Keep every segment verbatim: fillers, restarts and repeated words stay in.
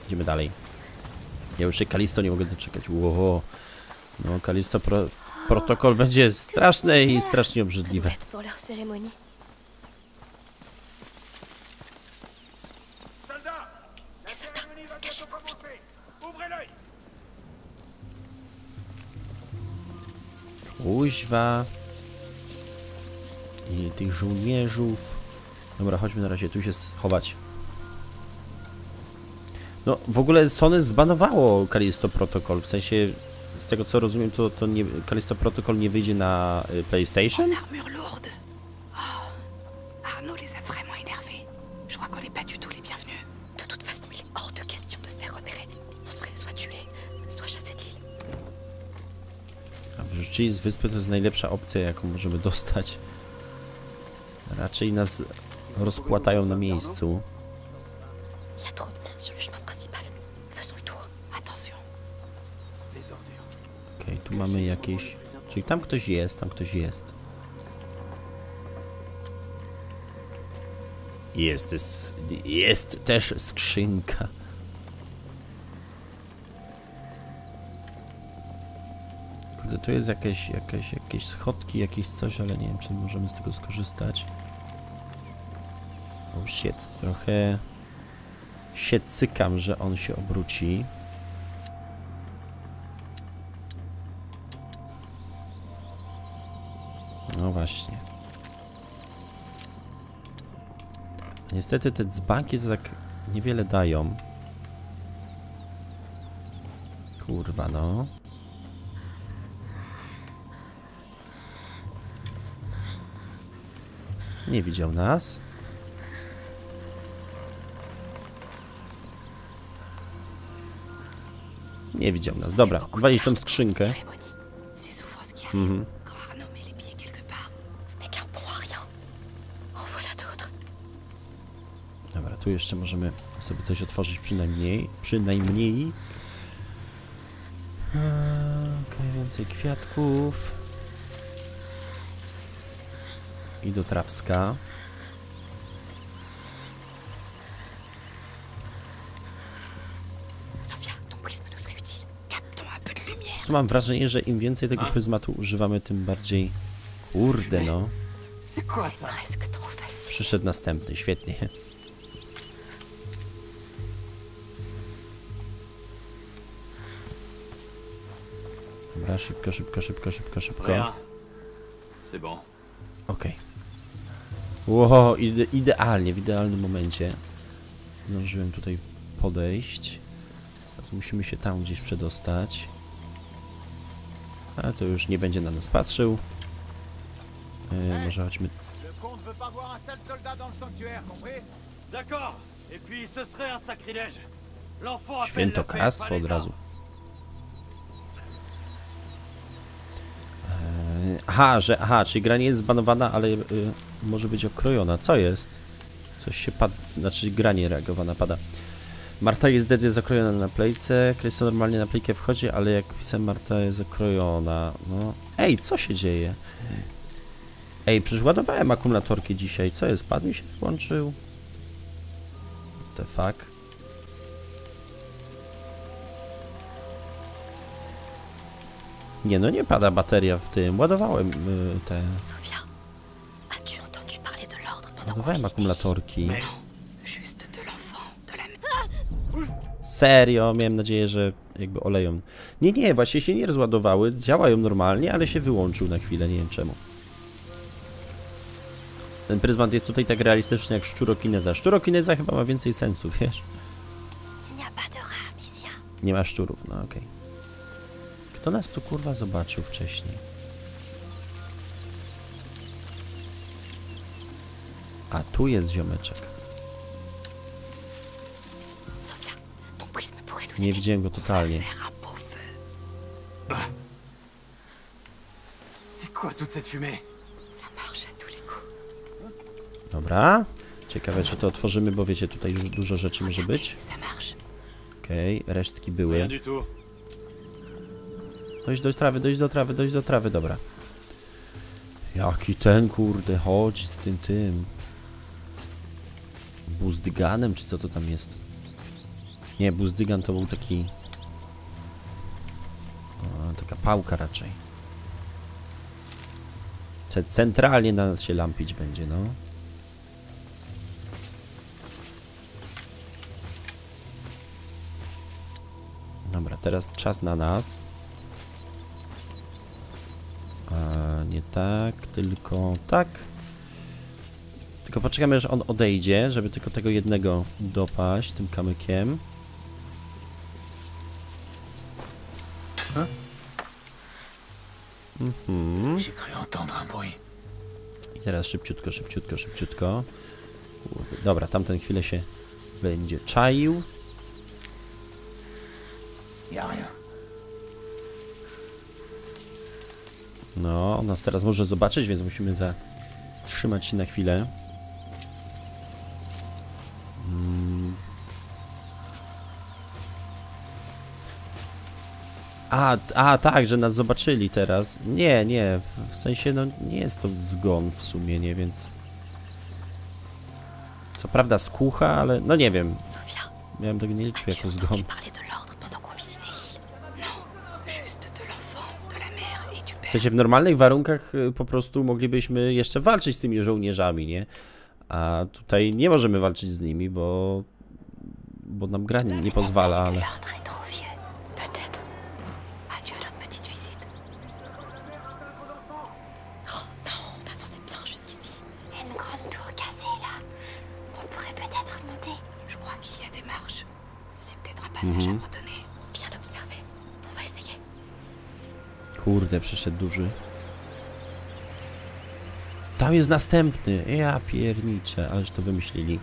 Idziemy dalej. Ja już się Kalisto nie mogę doczekać. Wow. No, Kalisto pro, protokol będzie straszny i strasznie obrzydliwe. Kuźwa. I tych żołnierzów. Dobra, chodźmy na razie tu się schować. No, w ogóle Sony zbanowało Kalisto Protocol, w sensie, z tego co rozumiem, to, to nie, Kalisto Protocol nie wyjdzie na y, PlayStation? A wyrzucili z wyspy to jest najlepsza opcja, jaką możemy dostać. Raczej nas rozpłatają na miejscu. Okej, tu mamy jakieś... Czyli tam ktoś jest, tam ktoś jest. Jest, jest, jest też skrzynka. Kurde, tu jest jakieś, jakieś, jakieś schodki, jakieś coś, ale nie wiem, czy możemy z tego skorzystać. Oh shit, trochę się cykam, że on się obróci. No właśnie. Niestety te dzbanki to tak niewiele dają. Kurwa no. Nie widział nas. Nie widział nas. Dobra, walić tą skrzynkę. Mhm. Dobra, tu jeszcze możemy sobie coś otworzyć przynajmniej. Przynajmniej. Okej, okay, więcej kwiatków. I do trawska. Tu mam wrażenie, że im więcej tego pryzmatu używamy, tym bardziej... Kurde no. Przyszedł następny, świetnie. Dobra, szybko, szybko, szybko, szybko, szybko. Okej. Wow, ide idealnie, w idealnym momencie. Zdążyłem tutaj podejść. Teraz musimy się tam gdzieś przedostać. Ale to już nie będzie na nas patrzył. Yy, może chodźmy. Świętokradztwo od razu. Yy, aha, że, aha, czyli gra nie jest zbanowana, ale yy, może być okrojona. Co jest? Coś się pada, znaczy gra nie reagowana pada. Marta jest dead, jest zakrojona na plejce. Krysto normalnie na plejkę wchodzi, ale jak pisałem, Marta jest zakrojona. No. Ej, co się dzieje? Ej, przecież ładowałem akumulatorki dzisiaj. Co jest? Pad mi się włączył? What the fuck? Nie, no nie pada bateria w tym. Ładowałem yy, te... Ładowałem akumulatorki. Serio, miałem nadzieję, że jakby oleją. Nie, nie, właśnie się nie rozładowały, działają normalnie, ale się wyłączył na chwilę, nie wiem czemu. Ten pryzmat jest tutaj tak realistyczny jak szczurokineza. Szczurokineza chyba ma więcej sensu, wiesz? Nie ma szczurów, no okej. Okay. Kto nas tu kurwa zobaczył wcześniej? A tu jest ziomeczek. Nie widziałem go totalnie. Dobra. Ciekawe, czy to otworzymy, bo wiecie, tutaj już dużo rzeczy może być. Okej, okay, resztki były. Dojść do trawy, dojść do trawy, dojść do trawy, dobra. Jaki ten, kurde, chodzi z tym, tym. Buzdganem, czy co to tam jest? Nie, buzdygan to był taki... O, taka pałka raczej. Centralnie na nas się lampić będzie, no. Dobra, teraz czas na nas. A, nie tak, tylko tak. Tylko poczekamy, aż on odejdzie, żeby tylko tego jednego dopaść tym kamykiem. Mhm. I teraz szybciutko, szybciutko, szybciutko. Dobra, tamten chwilę się będzie czaił. No, on nas teraz może zobaczyć, więc musimy zatrzymać się na chwilę. Hmm. A, a, tak, że nas zobaczyli teraz. Nie, nie, w, w sensie, no nie jest to zgon w sumie, nie, więc... Co prawda skucha, ale no nie wiem. Miałem tego nie liczył jako zgon. W sensie w normalnych warunkach po prostu moglibyśmy jeszcze walczyć z tymi żołnierzami, nie? A tutaj nie możemy walczyć z nimi, bo... Bo nam gra nie pozwala, ale... Mhm. Kurde, przyszedł duży. Tam jest następny. Ja pierniczę, ależ to wymyślili.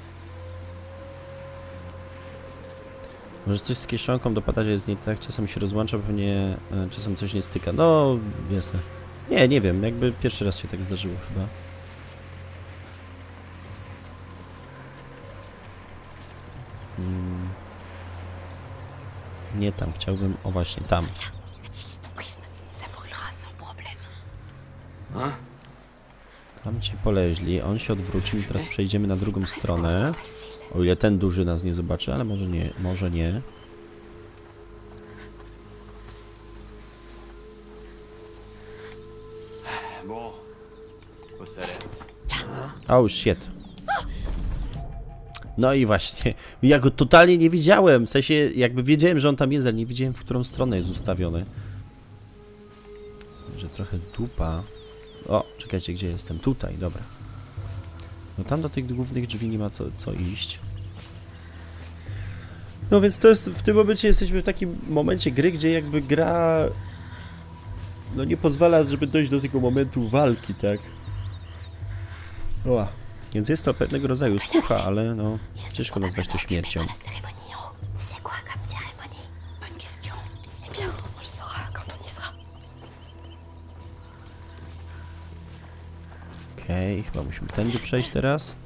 Może coś z kieszonką dopadać jest nie tak, czasem się rozłącza, pewnie czasem coś nie styka. No, jasne. Nie, nie wiem, jakby pierwszy raz się tak zdarzyło chyba. Hmm. Nie tam, chciałbym, o właśnie, tam. Tam ci poleźli, on się odwrócił i teraz przejdziemy na drugą stronę. O ile ten duży nas nie zobaczy, ale może nie, może nie. Oh shit. No i właśnie, ja go totalnie nie widziałem, w sensie jakby wiedziałem, że on tam jest, ale nie wiedziałem, w którą stronę jest ustawiony. Że trochę dupa. O, czekajcie, gdzie jestem? Tutaj, dobra. No tam do tych głównych drzwi nie ma co, co iść. No więc to jest, w tym momencie jesteśmy w takim momencie gry, gdzie jakby gra... No nie pozwala, żeby dojść do tego momentu walki, tak? O, więc jest to pewnego rodzaju skucha, ale no ciężko nazwać to śmiercią. Okej, okay, chyba musimy tędy przejść teraz.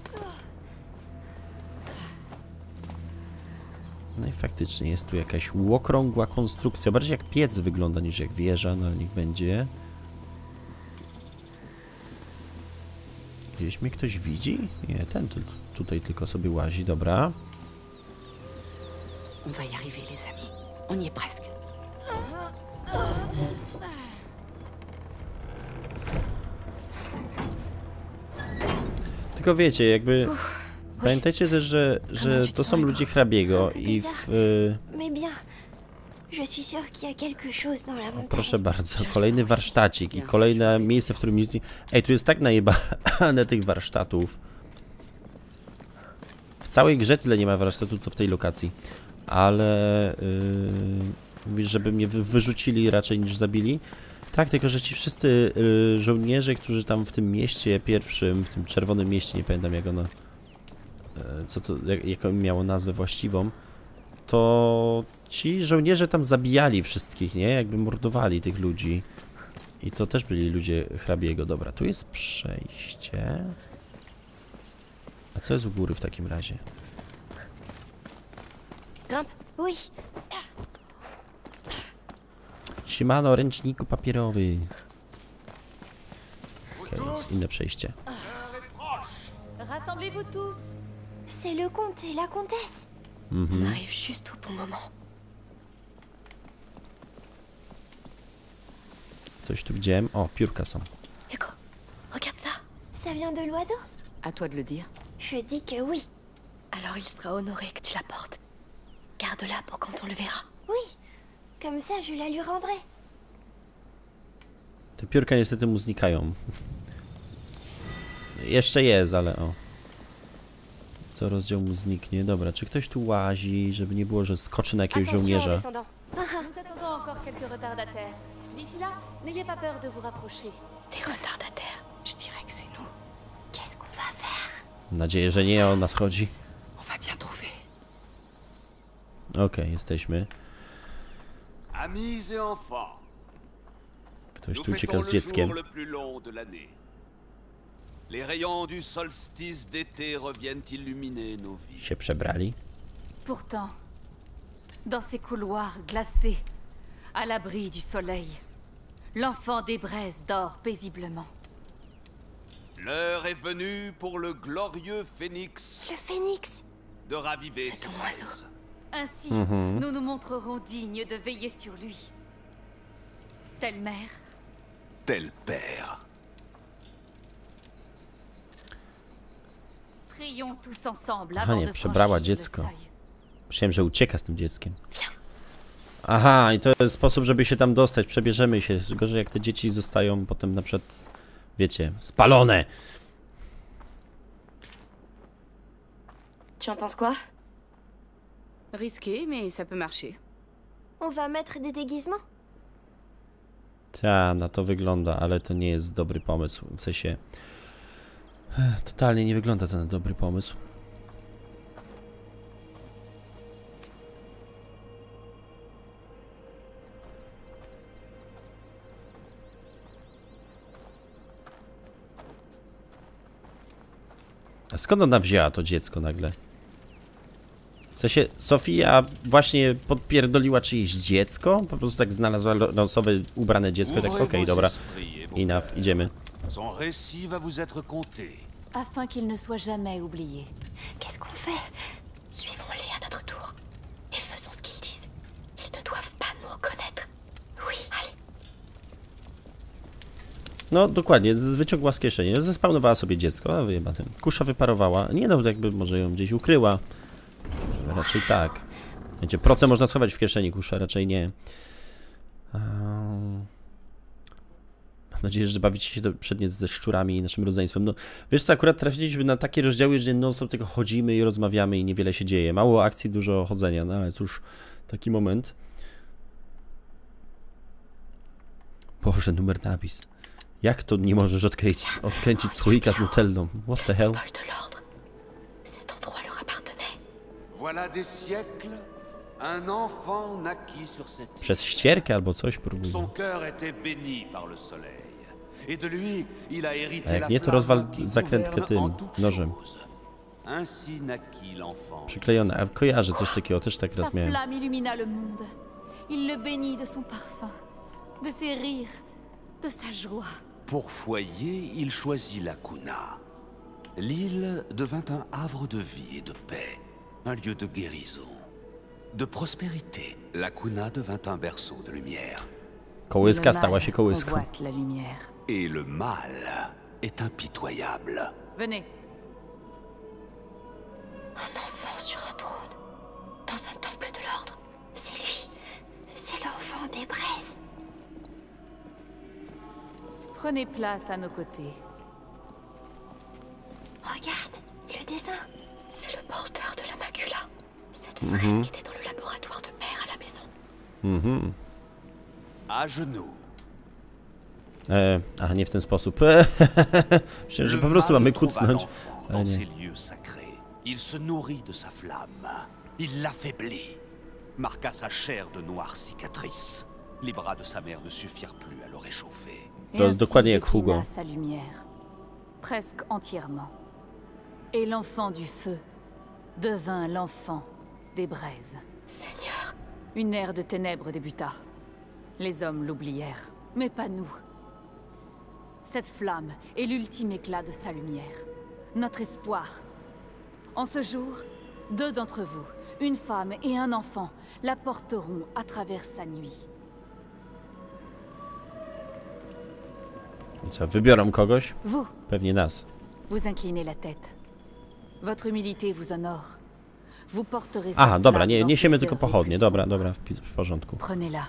No i faktycznie jest tu jakaś okrągła konstrukcja, bardziej jak piec wygląda niż jak wieża, no ale niech będzie. Gdzieś mnie ktoś widzi? Nie, ten tu, tutaj tylko sobie łazi, dobra. On va y arriver, les amis. On y est presque. Tylko wiecie, jakby... Pamiętajcie też, że, że to są ludzie hrabiego i w... O, proszę bardzo, kolejny warsztacik i kolejne miejsce, w którym jest... Ej, tu jest tak najebane tych warsztatów. W całej grze tyle nie ma warsztatu, co w tej lokacji. Ale... Yy, mówisz, żeby mnie wyrzucili raczej niż zabili. Tak, tylko że ci wszyscy yy, żołnierze, którzy tam w tym mieście pierwszym, w tym czerwonym mieście, nie pamiętam jak ono... co to, jak, jaką miało nazwę właściwą, to ci żołnierze tam zabijali wszystkich, nie? Jakby mordowali tych ludzi. I to też byli ludzie hrabiego. Dobra, tu jest przejście. A co jest u góry w takim razie? Siemano, ręczniku papierowy. Okej, okay, jest inne przejście. Rassemblez-vous tous. C'est le comte et la comtesse. On arrive juste au bon moment. Coś tu widziałem. O, piórka są. Hugo, regarde ça. Ça vient de l'oiseau? À toi de le dire. Je dis que oui. Alors il sera honoré que tu la portes. Garde-la pour quand on le verra. Oui. Comme ça, je la lui rendrai. Te piórka niestety mu znikają. Jeszcze jest, ale o. Co rozdział mu zniknie. Dobra, czy ktoś tu łazi, żeby nie było, że skoczy na jakiegoś żołnierza? descendants. Nous attendons encore quelques retardataires. D'ici là, n'ayez pas peur de vous rapprocher. Des retardataires? Je dirais que c'est nous. Qu'est-ce qu'on va faire? Mam nadzieję, że nie o nas chodzi. On va bien trouver. Okej, okay, jesteśmy. Amis et enfants, Ktoś nous tu ucieka fêtons z le dzieckiem. jour le plus long de l'année. Les rayons du solstice d'été reviennent illuminer nos vies. Się przebrali. Pourtant, dans ces couloirs glacés, à l'abri du soleil, l'enfant des braises dort paisiblement. L'heure est venue pour le glorieux phénix Le phénix. de raviver C'est ses ton braises. oiseau. Ainsi, Mhm. nous nous montrerons dignes de veiller sur lui. Telle mère, Tel père. prions tous ensemble Aha, avant nie, de przebrała franchir le dziecko. seuil. Myślałem, że ucieka z tym dzieckiem. Aha, i to jest sposób, żeby się tam dostać. Przebierzemy się. Gorzej jak te dzieci zostają potem na przykład, wiecie, spalone. Tu en penses quoi? Risqué, mais ça peut marcher. On va mettre des déguisements? Ta, na to wygląda, ale to nie jest dobry pomysł. W sensie... Ech, totalnie nie wygląda to na dobry pomysł. A skąd ona wzięła to dziecko nagle? W sensie, Sofia właśnie podpierdoliła czyjeś dziecko? Po prostu tak znalazła losowe, ubrane dziecko, tak okej, okay, dobra. Enough, idziemy. Son récit va vous être conté. afin qu'il ne soit jamais oublié. Qu'est-ce qu'on fait? Suivons-les à notre tour. Et faisons ce qu'ils disent. Ils ne doivent pas nous reconnaître. Oui, allez. No dokładnie, z- wyciągła z kieszeni, zespawnowała sobie dziecko, a wyjeba tym. Kusza wyparowała, nie no, jakby może ją gdzieś ukryła. Raczej tak. Wiecie, proce można schować w kieszeni, kusza raczej nie. Um... Mam nadzieję, że bawicie się to przednie ze szczurami i naszym rodzeństwem. No, wiesz co, akurat trafiliśmy na takie rozdziały, że non-stop tylko chodzimy i rozmawiamy i niewiele się dzieje. Mało akcji, dużo chodzenia, no ale cóż, taki moment. Boże, numer napis. Jak to nie możesz odkręcić, odkręcić słoika z nutellą? What the hell? Symbole de l'ordre. Cet endroit leur appartenait. Voilà des siècles, un enfant naquit sur cette île. Przez ścierkę albo coś próbuję. Son cœur était béni par le soleil. Et de lui, il a hérité A jak la nie, to flamme rozwal qui zakrętkę gouverne tym en toutes nożem. choses. Ainsi naquit l'enfant. Przyklejone, a kojarzę coś takiego, też tak Sa raz miałem. flamme illumina le monde. Il le bénit de son parfum, de ses rires, de sa joie. Pour foyer, il choisit la Cuna. L'île devint un havre de vie et de paix, un lieu de guérison, de prospérité. La Cuna devint un berceau de lumière. Kołyska Le stała mal się kołyską. convoite la lumière. Et le mal est impitoyable. Venez, Un enfant sur un trône. Dans un temple de l'ordre. C'est lui. C'est l'enfant des braises. prenez place à nos côtés. Regarde, le dessin. C'est le porteur de la macula. Cette fresque était dans le laboratoire de mère à la maison. Mhm. À genoux. E, a nie w ten sposób. Myślałem, że Le po prostu mal mamy trouva kucnąć. l'enfant Ale dans nie. ces lieux sacrés. Il se nourrit de sa flamme. Il l'affaiblit. Marqua sa chair de noires cicatrices. Les bras de sa mère ne suffirent plus à le réchauffer. Et To jest ainsi dokładnie jak déclina Hugo. sa lumière, presque entièrement. Et l'enfant du feu devint l'enfant des braises. Seigneur, Une ère de ténèbres débuta. Les hommes l'oublièrent, mais pas nous. Cette flamme est l'ultime éclat de sa lumière, notre espoir. En ce jour, deux d'entre vous, une femme et un enfant la porteront à travers sa nuit. Co, wybiorą kogoś? Vous, Pewnie nas. vous inclinez la tête. Votre humilité vous honore. Vous porterez sa Aha, dobra, flamme nie, dans niesiemy ses tylko heures les pochodnie. plus Dobra, sombres. dobra, w, w porządku. Prenez-la.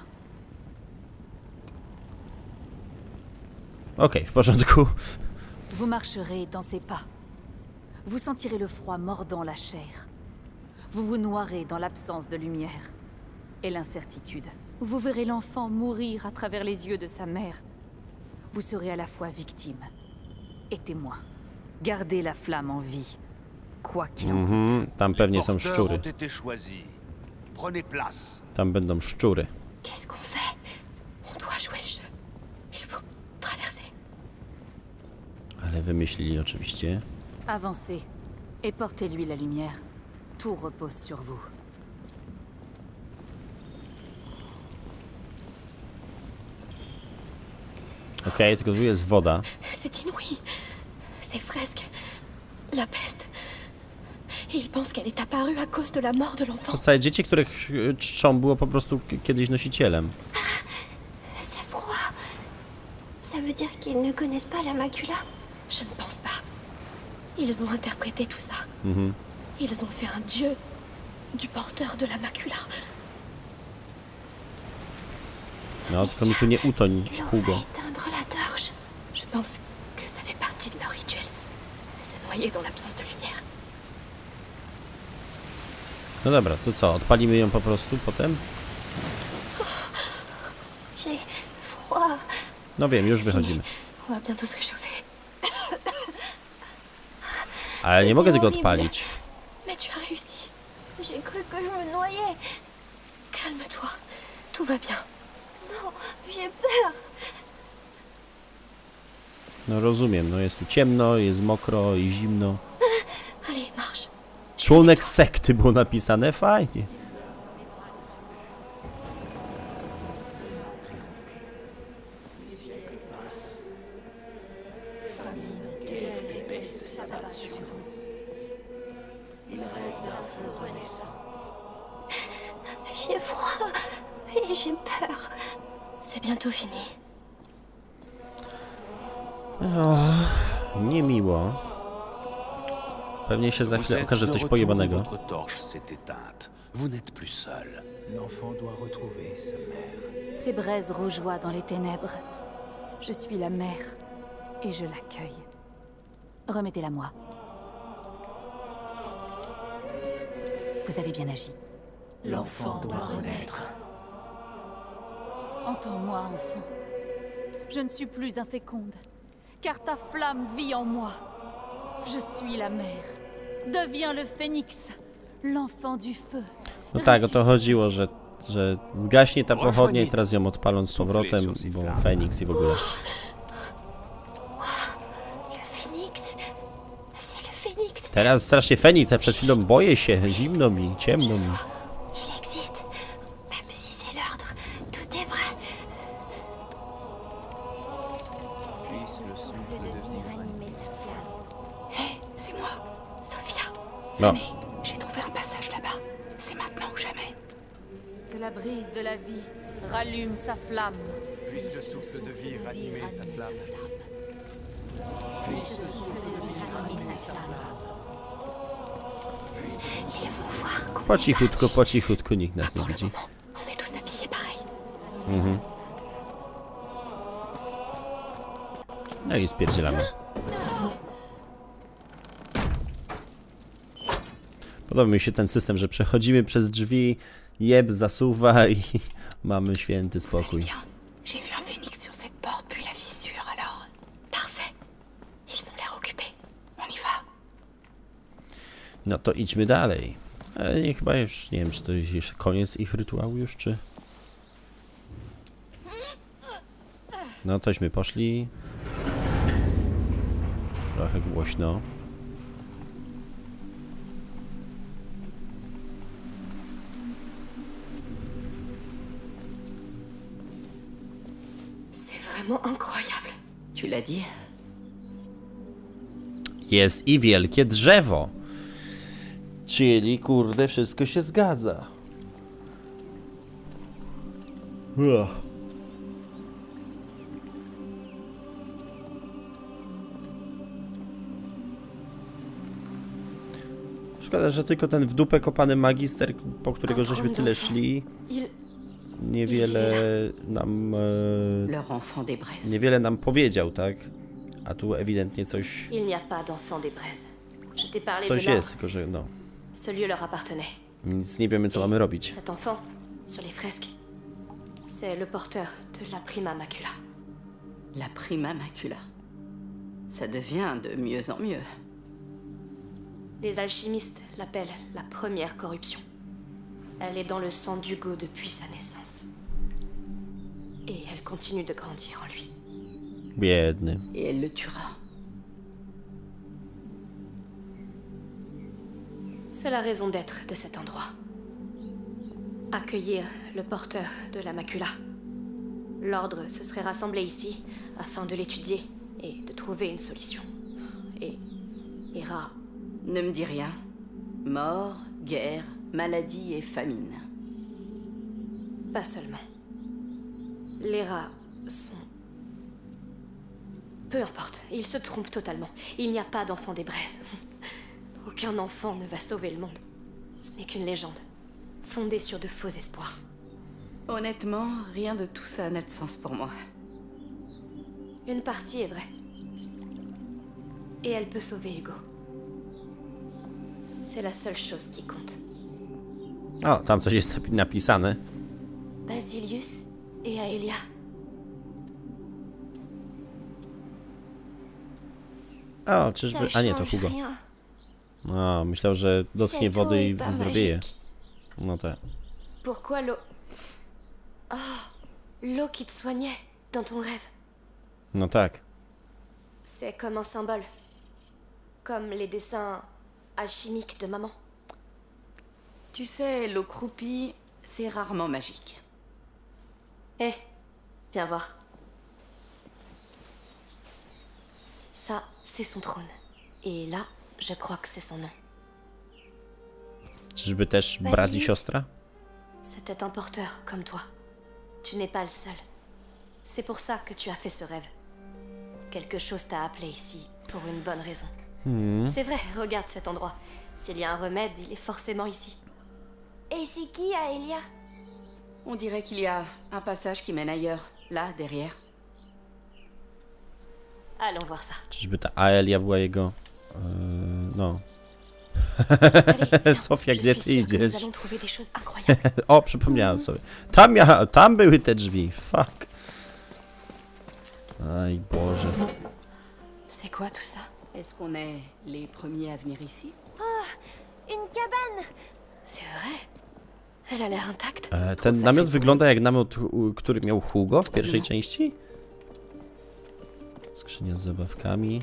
Okej, w porządku. Vous marcherez dans ses pas. Vous sentirez le froid mordant la chair. Vous vous noierez dans l'absence de lumière et l'incertitude. Vous verrez l'enfant mourir à travers les yeux de sa mère. Vous serez à la fois victime et témoin. Gardez la flamme en vie, quoi qu'il en coûte. Mhm, tam pewnie są Porteurs szczury. ont été choisis. Prenez place. Tam będą szczury. Qu'est-ce qu'on fait? On doit jouer le jeu. Il faut traverser. Ale wymyślili oczywiście. Avancez et portez-lui la lumière. Tout repose sur vous. Okej, tylko tu jest woda. C'est inouï. Ces fresques. La peste. Il pense qu'elle est apparue à cause de la mort de l'enfant. To całe dzieci, których e, czczą, było po prostu k- kiedyś nosicielem. C'est froid. Ça veut dire qu'ils ne connaissent pas la macula? Je ne pense pas. Ils ont interprété tout ça. Mhm. Ils ont fait un dieu du porteur de la macula. No, tylko mi tu nie utoń, L'on Hugo. va éteindre la torche. Je pense que ça fait partie de leur rituel. Se noyer dans l'absence de lumière. No dobra, to co? Odpalimy ją po prostu potem? J'ai froid. No wiem, już wychodzimy. On va bientôt se réchauffer. Ale nie mogę tego horrible. odpalić. Mais tu as réussi. J'ai cru que je me noyais. Calme-toi. Tout va bien. Non, j'ai peur. No rozumiem, no jest tu ciemno, jest mokro i zimno. Allez, marche. Członek sekty było napisane, fajnie. J'ai froid et j'ai peur. C'est bientôt fini. Niemiło. Pewnie się za Vous chwilę êtes okaże de coś retour, pojebanego. votre torche s'est éteinte. Vous n'êtes plus seul. L'enfant doit retrouver sa mère. Ces braises rougeoient dans les ténèbres. Je suis la mère et je l'accueille. Remettez-la moi. Vous avez bien agi. L'enfant doit renaître. Entends-moi, enfant. Je ne suis plus inféconde, car ta flamme vit en moi. Je suis la mère. Deviens le phénix, l'enfant du feu. No tak, o to Ressuscite. chodziło, że, że zgaśnie ta pochodnia i teraz ją odpalą z powrotem, bo Feniks i w ogóle. Le phénix. C'est le phénix. Teraz strasznie Feniks, a przed chwilą boję się, zimno mi, ciemno mi. Il existe. Même si c'est l'ordre, tout est vrai. Puisse le souffle devenir Animer cette flamme. Hé, c'est moi, Sophia. No, Venez, j'ai trouvé un passage là-bas. C'est maintenant ou jamais. Que la brise de la vie rallume sa flamme. Puisse le souffle de vie ranimer sa flamme. Ils vont voir qu'on po cichutku, po cichutku, nikt nas nie widzi. on est tous habillés pareil. No i spierdzielamy. Podoba mi się ten system, że przechodzimy przez drzwi, jeb zasuwa i mamy święty Vous allez spokój. bien. J'ai vu un phénix sur cette porte puis la fissure, alors... Parfait. Ils ont l'air occupés. On y va. No to idźmy dalej. Ale nie, chyba już, nie wiem, czy to jest już koniec ich rytuału już, czy... No tośmy poszli. Trochę głośno. C'est vraiment incroyable. Tu l'as dit? Jest i wielkie drzewo. Czyli, kurde, wszystko się zgadza. Uch. Szkoda, że tylko ten w dupę kopany magister, po którego żeśmy tyle szli, niewiele nam... E, niewiele nam powiedział, tak? A tu ewidentnie coś... Il n'y a pas d'enfant des Braises. Je t'ai parlé de Coś l'ordre. jest, tylko że no... Ce lieu leur appartenait. Nic nie wiemy, co mamy robić. Cet enfant, sur les fresques, c'est le porteur de la Prima Macula. La Prima Macula. Ça devient de mieux en mieux. Les alchimistes l'appellent la première corruption. Elle est dans le sang d'Hugo depuis sa naissance. Et elle continue de grandir en lui. Biedny. Et elle le tuera. C'est la raison d'être de cet endroit. Accueillir le porteur de la Macula. L'ordre se serait rassemblé ici afin de l'étudier et de trouver une solution. Et Hera... Ne me dis rien. Mort, guerre, maladie et famine. Pas seulement. Les rats sont... Peu importe, ils se trompent totalement. Il n'y a pas d'enfant des Braises. Aucun enfant ne va sauver le monde. Ce n'est qu'une légende, fondée sur de faux espoirs. Honnêtement, rien de tout ça n'a de sens pour moi. Une partie est vraie. Et elle peut sauver Hugo. C'est la seule chose qui compte. O, tam coś jest napisane. Basilius et Aelia. O, czyżby... A nie, to Hugo. O, myślał, że dotknie wody i wyzdrowieje. No tak. Pourquoi l'eau... Oh, l'eau qui te soignait dans ton rêve. No tak. C'est comme un symbole. Comme les dessins alchimiques de maman. Tu sais, l'eau croupie, c'est rarement magique. Hé, viens voir. Ça, c'est son trône. Et là, je crois que c'est son nom. Czyżby też brat i siostra? C'était un porteur comme toi. Tu n'es pas le seul. C'est pour ça que tu as fait ce rêve. Quelque chose t'a appelé ici, pour une bonne raison. Hmm. C'est vrai, regarde cet endroit. S'il y a un remède, il est forcément ici. Et c'est qui, Aelia? On dirait qu'il y a un passage qui mène ailleurs, là, derrière. Allons voir ça. Czyżby ta Aelia była jego... Yy, no. Sofia, gdzie ty idziesz? O, przypomniałem sobie. Tam, ja, tam były te drzwi. Fuck. Aj Boże. C'est quoi tout ça? Est-ce qu'on est les premiers à venir ici? Oh, une cabane! C'est vrai. Elle a l'air intacte. E, ten namiot wygląda jak namiot, który miał Hugo w pierwszej części. Skrzynia z zabawkami.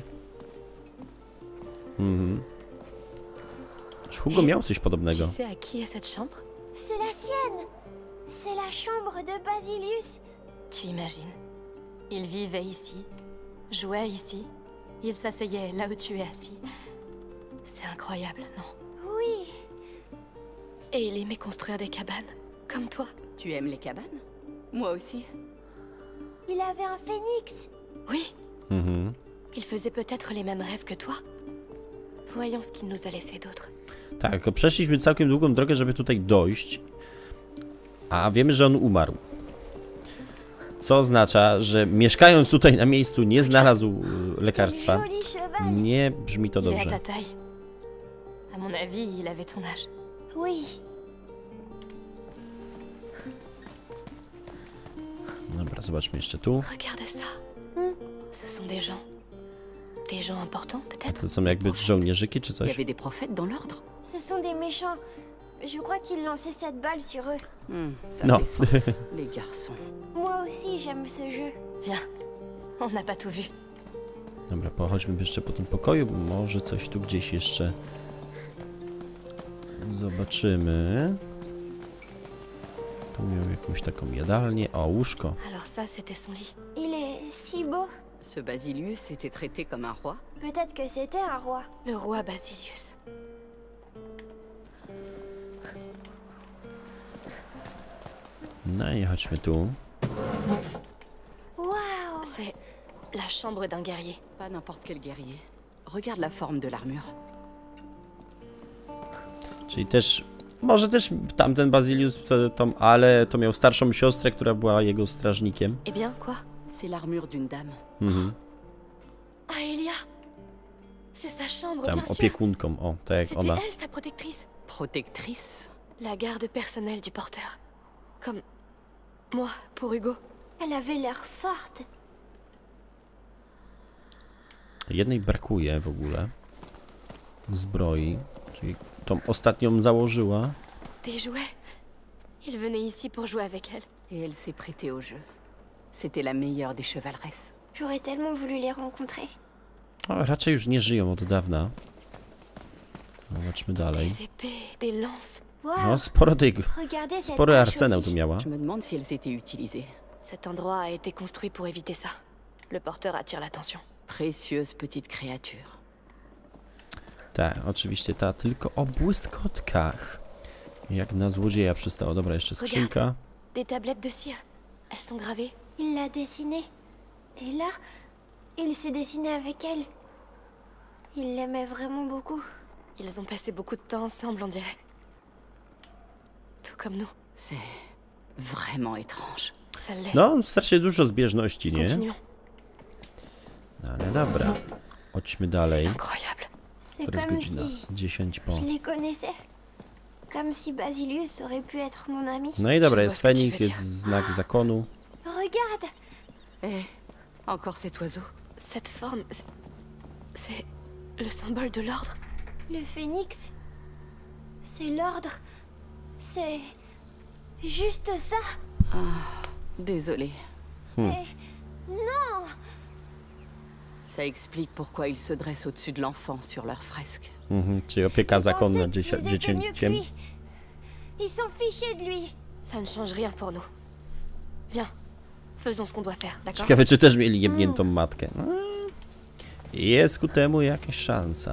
Mhm. Hugo miał coś podobnego. Tu sais à qui est cette chambre? C'est la sienne! C'est la chambre de Basilius! Tu imagines? Il vivait ici, jouait ici, il s'asseyait là où tu es assis. C'est incroyable, non? Oui! Et il aimait construire des cabanes, comme toi. Tu aimes les cabanes? Moi aussi. Il avait un phénix! Oui. Mhm. Il faisait peut-être les mêmes rêves que toi. Voyons ce qu'il nous a laissé d'autre. Tak, tylko przeszliśmy całkiem długą drogę, żeby tutaj dojść. A wiemy, że on umarł. Co oznacza, że mieszkając tutaj na miejscu nie znalazł lekarstwa. Nie brzmi to Il est à dobrze. ta taille. À mon avis, il avait ton âge. Oui. Dobra, zobaczmy jeszcze tu. Regarde ça. Ce sont des gens. Des gens importants, A peut-être? to są jakby żołnierzyki czy Il y coś? avait des prophètes dans l'ordre? Ce sont des méchants. Je crois qu'ils lançaient cette balle sur eux. Hmm, ça Non. fait sens, les garçons. Moi aussi, j'aime ce jeu. Viens. On n'a pas tout vu. Dobra, pochodźmy jeszcze po tym pokoju, bo może coś tu gdzieś jeszcze zobaczymy. Tu miał jakąś taką jadalnię. O, łóżko. Alors ça, c'était son lit. Il est si beau. Ce Basilius était traité comme un roi? Peut-être que c'était un roi. Le roi Basilius. No i chodźmy tu. Waouh! C'est la chambre d'un guerrier. Pas n'importe quel guerrier. Regarde la forme de l'armure. Czyli też, może też tamten Basilius, to, to, ale to miał starszą siostrę, która była jego strażnikiem. Eh bien, quoi? C'est l'armure d'une dame. Mhm. Aelia! C'est sa chambre, Tam bien sûr. opiekunką, o, tak jak C'était ona. elle, sa protectrice. Protectrice? La garde personnelle du porteur. Comme moi, pour Hugo. Elle avait l'air forte. Jednej brakuje w ogóle. Zbroi. Czyli tą ostatnią założyła. Des jouets. Il venait ici pour jouer avec elle. Et elle s'est prêtée au jeu. C'était la meilleure des chevaleresses. J'aurais tellement voulu les rencontrer. O, raczej już nie żyją od dawna. Zobaczmy dalej. Des épées, des lances. Wow! No, sporo tego. Regardez cette Spory hache arsenał aussi. tu miała. Je me demande si elles étaient utilisées. Cet endroit a été construit pour éviter ça. Le porteur attire l'attention. Précieuse petite créature. Tak, oczywiście ta, tylko o błyskotkach. Jak na złodzieja przystało. Dobra, jeszcze skrzynka. Des tablettes de cire. Elles sont gravées. Il l'a dessinée. Et là, il s'est dessiné avec elle. Il l'aimait vraiment beaucoup. Ils ont passé beaucoup de temps ensemble, on dirait. Tout comme nous. C'est vraiment étrange. Ça l'est. No, strasznie dużo zbieżności, nie? Continuons. No, ale dobra. Chodźmy C'est dalej. incroyable. C'est To jest comme godzina si dziesięć po. je les connaissais. Comme si Basilius aurait pu être mon ami. No i dobra, Je jest vois ce que tu Feniks, veux jest znak zakonu. Regarde! Eh, encore cet oiseau. Cette forme, c'est- c'est le symbole de l'ordre. Le phénix. C'est l'ordre. C'est juste ça. Désolée. Mais non! Ça explique pourquoi ils se dressent au-dessus de l'enfant sur leurs fresques. Mhm, czyli opieka Ils zakonna pensaient que dziecia- vous étiez mieux que dziecięciem. lui. Ils s'en fichaient de lui. Ça ne change rien pour nous. Viens, faisons ce qu'on doit faire, d'accord? Ciekawe, czy też mieli jebniętą matkę. No, jest ku temu jakaś szansa.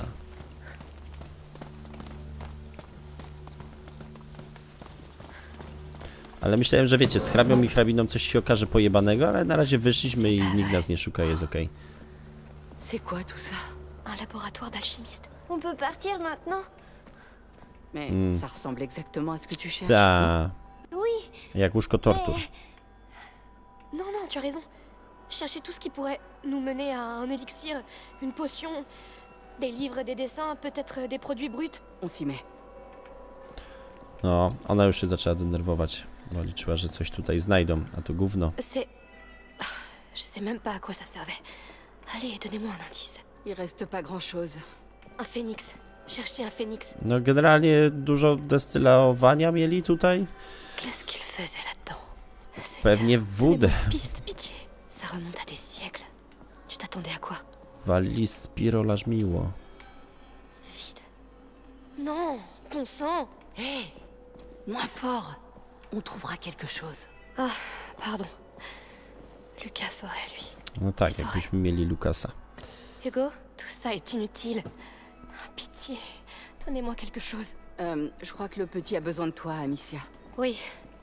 Ale myślałem, że wiecie, z hrabią i hrabiną coś się okaże pojebanego, ale na razie wyszliśmy i nikt nas nie szuka, jest okej. C'est quoi tout ça? Un laboratoire d'alchimiste. On peut partir maintenant? Mais Hmm. ça ressemble exactement à ce que tu cherches. Ta, Oui, jak łóżko tortur. mais Non, non, tu as raison. Chercher tout ce qui pourrait nous mener à un élixir, une potion, des livres, des dessins, peut-être des produits bruts. On s'y met. No, ona już się zaczęła denerwować, bo liczyła, że coś tutaj znajdą, a to gówno. C'est... Je sais même pas à quoi ça servait. Allez, donnez-moi un indice. Il reste pas grand-chose. Un phénix. Cherchez un phénix. No generalnie dużo destylowania mieli tutaj. Qu'est-ce qu'il faisait là-dedans? Seigneur, Pewnie wódę. donnez-moi une piste, pitié. Ça remonte à des siècles. Tu t'attendais à quoi? Wali spirolarz miło. Vide. Non, ton sang. Hé, moins fort. On trouvera quelque chose. Ah, pardon. Lucas saurait, lui. No tak, Sorry. jakbyśmy mieli Lukasa. Hugo, tout ça est inutile. Ah, pitié, donnez-moi quelque chose. Euh, je crois que le petit a besoin de toi, Amicia. Oui.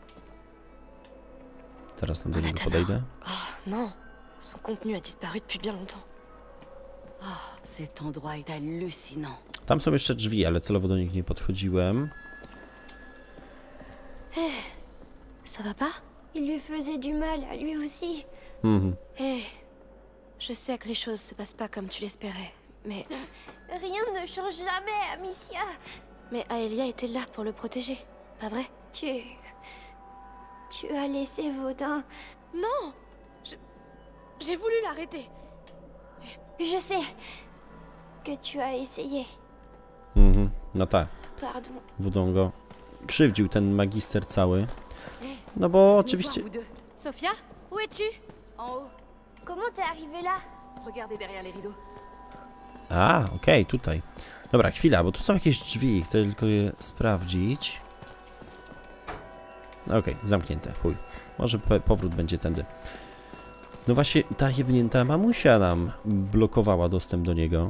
Teraz tam do Un niego athanor. podejdę. Oh, non. Son contenu a disparu depuis bien longtemps. Cet endroit est hallucinant. Tam są jeszcze drzwi, ale celowo do nich nie podchodziłem. Ça va pas? il lui faisait du mal à lui aussi. Mhm. Hé, je sais que les choses se passent pas comme tu l'espérais, mais... Rien ne change jamais, Amicia. Mais Aelia était là pour le protéger, pas vrai? Tu... Tu as laissé Vaudin. Non! Je... J'ai voulu l'arrêter. Je sais que tu as essayé. Mhm. No tak, Pardon. wodą go krzywdził ten magister cały. No bo oczywiście... Sophia, où es-tu? En haut, Comment t'es arrivé là? regardez derrière les rideaux. A, okej, tutaj. Dobra, chwila, bo tu są jakieś drzwi, chcę tylko je sprawdzić. Okej, zamknięte, chuj. Może pe- powrót będzie tędy. No właśnie, ta jebnięta mamusia nam blokowała dostęp do niego.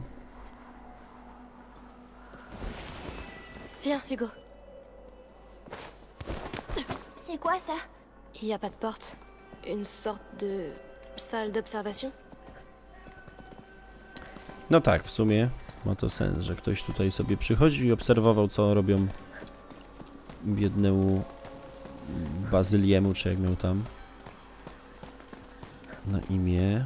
Viens, Hugo. C'est quoi ça? Il n'y a pas de porte? Une sorte de salle d'observation? No tak, w sumie ma to sens, że ktoś tutaj sobie przychodził i obserwował, co robią biednemu Bazyliemu, czy jak miał tam na imię.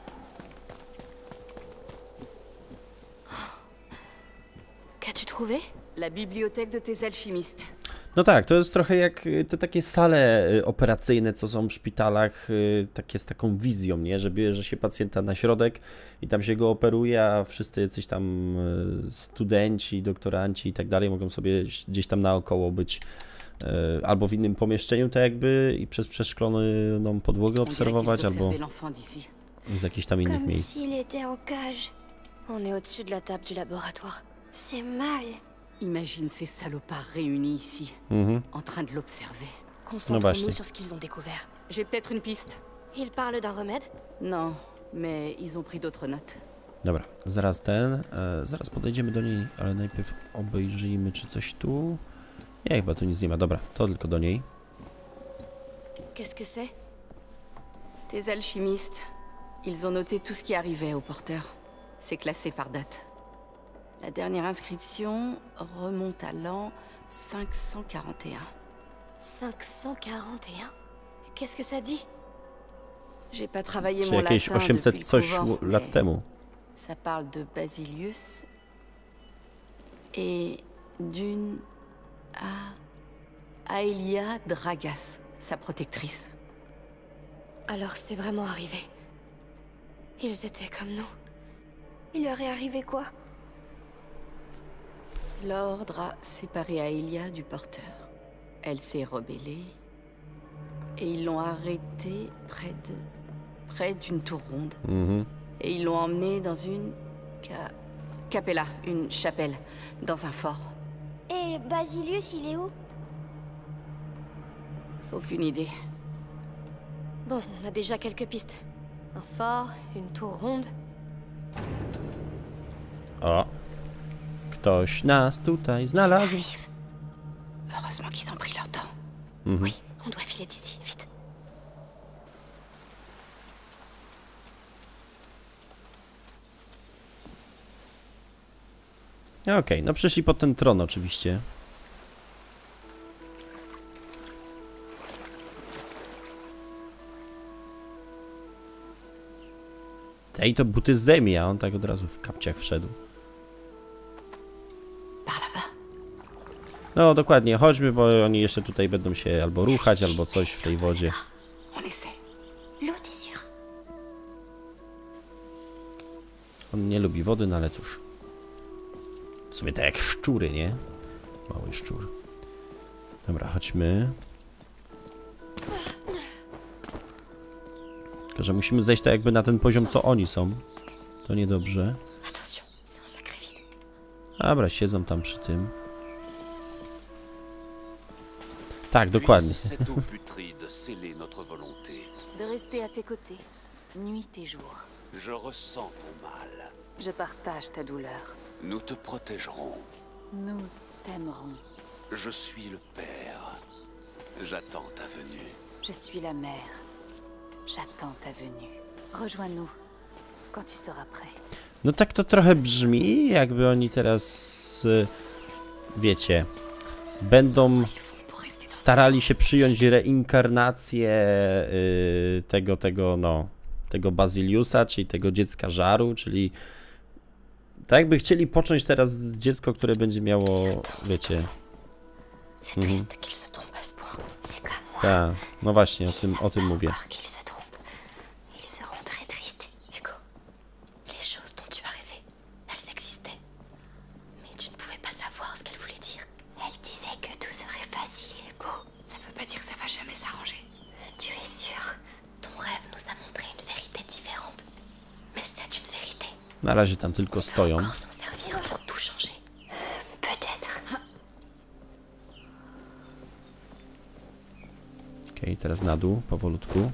Qu'as-tu trouvé? La bibliothèque de tes alchimistes. No tak, to jest trochę jak te takie sale operacyjne, co są w szpitalach, takie z taką wizją, nie? Że bierze się pacjenta na środek i tam się go operuje, a wszyscy jacyś tam studenci, doktoranci i tak dalej mogą sobie gdzieś tam naokoło być albo w innym pomieszczeniu, tak jakby, i przez przeszkloną podłogę obserwować, albo z jakichś tam innych miejsc. On est au-dessus de la table du laboratoire. C'est mal. Imagine ces salopards réunis ici, Mhm. en train de l'observer. Concentrons-nous sur ce qu'ils ont découvert. J'ai peut-être une piste. Ils parlent d'un remède? Non, mais ils ont pris d'autres notes. Dobra, zaraz ten, e, zaraz podejdziemy do niej, ale najpierw obejrzyjmy, czy coś tu. Nie, chyba tu nic nie ma. Dobra, to tylko do niej. Qu'est-ce que c'est? Tes alchimistes, ils ont noté tout ce qui arrivait au porteur. C'est classé par date. La dernière inscription remonte à l'an cinq cent quarante et un. cinq cent quarante et un? Qu'est-ce que ça dit? J'ai pas travaillé Czy mon jakieś latin osiemset depuis le coś couvent, lat mais temu. ça parle de Basilius et d'une A... Aelia Dragas, sa protectrice. Alors c'est vraiment arrivé. Ils étaient comme nous. Il leur est arrivé quoi? L'ordre a séparé Aelia du porteur. Elle s'est rebellée et ils l'ont arrêtée près de... près d'une tour ronde. Mhm. Et ils l'ont emmenée dans une... Ca... capella, une chapelle, dans un fort. Et Basilius, il est où? Aucune idée. Bon, on a déjà quelques pistes. Un phare, une tour ronde. O, ktoś nas tutaj znalazł. Heureusement qu'ils ont pris leur temps. Mhm. Oui, on doit filer d'ici, vite. Okej, okay, no przyszli pod ten tron oczywiście. Ej, to buty zdejmie, a on tak od razu w kapciach wszedł. No dokładnie, chodźmy, bo oni jeszcze tutaj będą się albo ruchać, albo coś w tej wodzie. On nie lubi wody, no ale cóż. W sumie tak jak szczury, nie? Mały szczur. Dobra, chodźmy. Tylko że musimy zejść tak jakby na ten poziom, co oni są. To niedobrze. Dobra, siedzą tam przy tym. Tak, dokładnie. De rester à tes côtés, nuit et jour. Je ressens ton mal. Je partage ta douleur. Nous te protégerons. Nous t'aimerons. Je suis le père. J'attends ta venue. Je suis la mère. J'attends ta venue. Rejoins-nous quand tu seras prêt. No tak to trochę brzmi, jakby oni teraz, wiecie, będą starali się przyjąć reinkarnację yy, tego, tego, no, tego Basiliusa, czyli tego dziecka żaru, czyli tak jakby chcieli począć teraz dziecko, które będzie miało, wiecie... Mhm. Tak, no właśnie, o tym, o tym mówię. Na razie tam tylko stoją. Okej, okay, teraz na dół, powolutku.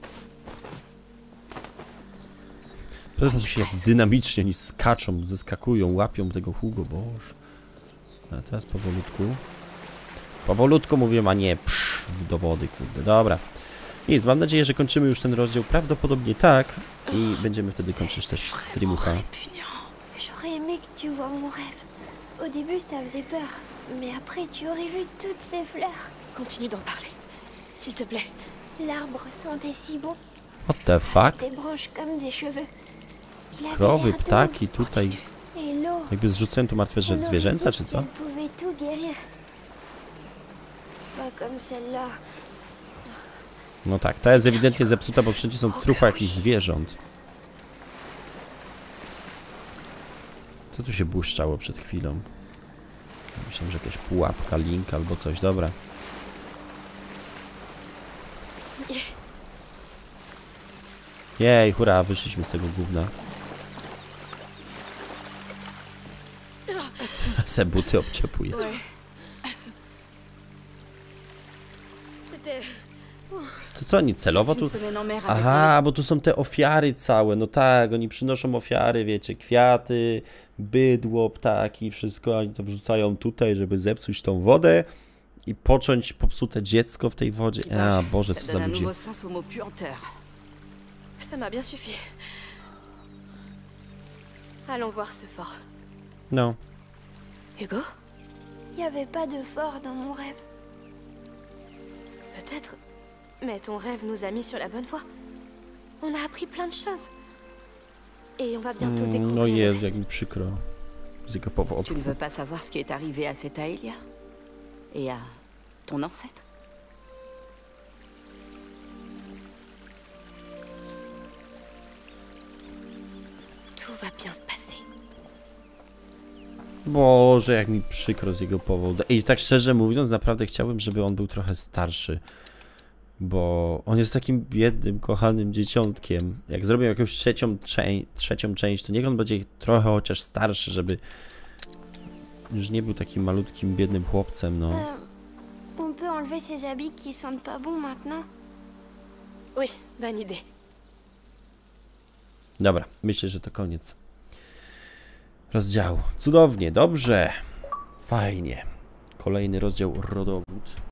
Podoba mi się, jak dynamicznie oni skaczą, zeskakują, łapią tego Hugo, boż. A teraz powolutku. Powolutku mówię, a nie psz, do wody, kurde. Dobra. Nic, mam nadzieję, że kończymy już ten rozdział. Prawdopodobnie tak. I będziemy wtedy kończyć też streamucha. J'aurais aimé que tu vois mon rêve. Au début, ça faisait peur. Mais après, tu aurais vu toutes ces fleurs. Continue d'en parler, s'il te plaît. L'arbre sentait si bon. What the fuck? Des branches comme des cheveux. Il avait Krowy, l'air doux. ptaki tutaj. Et l'eau. Jakby zrzucają tu martwe On aurait zwierzęta, dit czy co? qu'elle pouvait tout guérir. Pas comme celle-là. No tak, ta jest ewidentnie zepsuta, bo wszędzie są trupa jakichś zwierząt. Co tu się błyszczało przed chwilą? Myślałem, że jakaś pułapka, link albo coś. Dobra. Jej, hurra, wyszliśmy z tego gówna. Se buty obczepuje. To co, oni celowo tu... Aha, bo tu są te ofiary całe, no tak, oni przynoszą ofiary, wiecie, kwiaty, bydło, ptaki, wszystko, oni to wrzucają tutaj, żeby zepsuć tą wodę i począć popsute dziecko w tej wodzie. A, Boże, co za ludzie. Ça m'a bien suffi. Allons voir ce fort. No. Hugo? Il n'y avait pas de fort dans mon rêve. Peut-être. Mais ton rêve nous a mis sur la bonne voie. On a appris plein de choses. Et on va bientôt Mm, découvrir no le jest, reste. jak mi przykro. Z jego Tu ne powodów. veux pas savoir ce qui est arrivé à cette Aelia? Et à ton ancêtre? Tout va bien se passer. Boże, jak mi przykro z jego powodu. I tak szczerze mówiąc, naprawdę chciałbym, żeby on był trochę starszy. Bo on jest takim biednym, kochanym dzieciątkiem. Jak zrobią jakąś trzecią, czę trzecią część, to niech on będzie trochę chociaż starszy, żeby już nie był takim malutkim, biednym chłopcem, no. Euh, on peut enlever ces habits qui sentent pas bon maintenant? Oui, bonne idée. Dobra, myślę, że to koniec rozdziału. Cudownie, dobrze. Fajnie. Kolejny rozdział rodowód.